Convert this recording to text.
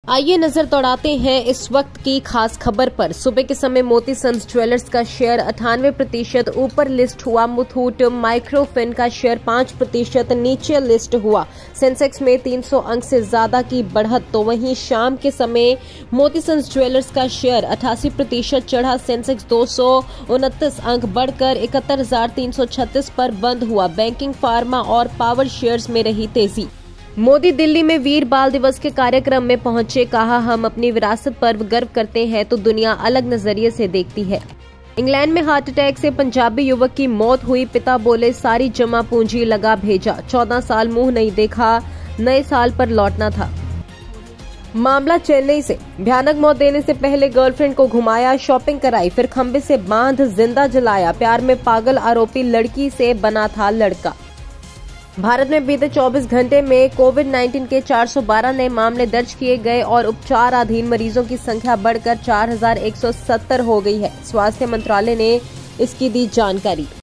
आइए नजर दौड़ाते हैं इस वक्त की खास खबर पर। सुबह के समय मोती सन्स ज्वेलर्स का शेयर 98% ऊपर लिस्ट हुआ। मुथूट माइक्रोफिन का शेयर 5% नीचे लिस्ट हुआ। सेंसेक्स में 300 अंक से ज्यादा की बढ़त। तो वहीं शाम के समय मोती सन्स ज्वेलर्स का शेयर 88% चढ़ा। सेंसेक्स 229 अंक बढ़कर 71,336 पर बंद हुआ। बैंकिंग, फार्मा और पावर शेयर्स में रही तेजी। मोदी दिल्ली में वीर बाल दिवस के कार्यक्रम में पहुंचे। कहा, हम अपनी विरासत पर गर्व करते हैं तो दुनिया अलग नजरिए से देखती है। इंग्लैंड में हार्ट अटैक से पंजाबी युवक की मौत हुई। पिता बोले, सारी जमा पूंजी लगा भेजा। 14 साल मुंह नहीं देखा, नए साल पर लौटना था। मामला चेन्नई से। भयानक मौत देने से पहले गर्लफ्रेंड को घुमाया, शॉपिंग कराई, फिर खंबे से बांध जिंदा जलाया। प्यार में पागल आरोपी लड़की से बना था लड़का। भारत में बीते 24 घंटे में कोविड-19 के 412 नए मामले दर्ज किए गए और उपचाराधीन मरीजों की संख्या बढ़कर 4,170 हो गई है। स्वास्थ्य मंत्रालय ने इसकी दी जानकारी।